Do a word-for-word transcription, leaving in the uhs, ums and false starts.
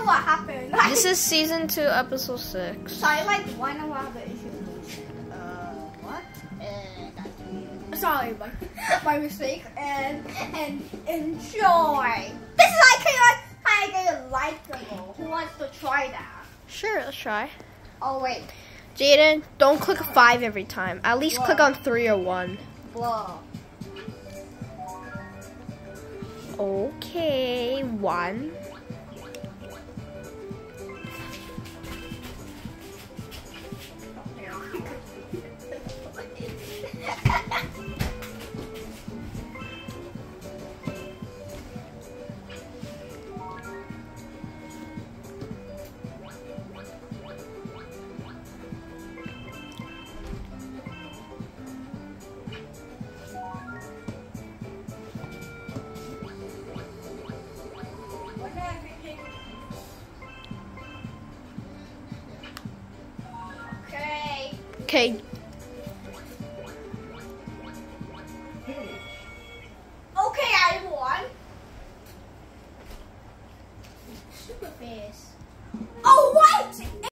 know what happened. Like, This is season two, episode six. sorry, like one of our issues. Uh, what? Uh, that's sorry, my, my mistake. And and enjoy. This is like kind of kind of likable. Who wants to try that? Sure, let's try. Oh wait, Jaden, don't click five every time. At least What? click on three or one. blow. Okay, one. Okay. Okay, Okay, I won. Super face. Oh, what?